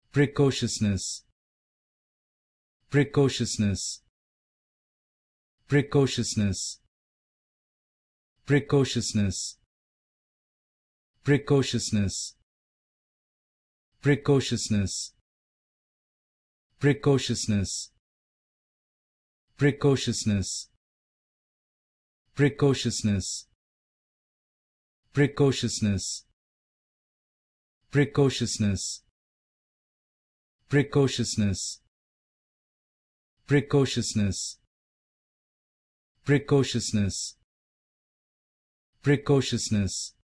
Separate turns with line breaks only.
Precociousness. Precociousness. Precociousness. Precociousness. Precociousness. Precociousness. Precociousness. Precociousness. Precociousness. Precociousness. Precociousness. Precociousness. Precociousness. Precociousness. Precociousness.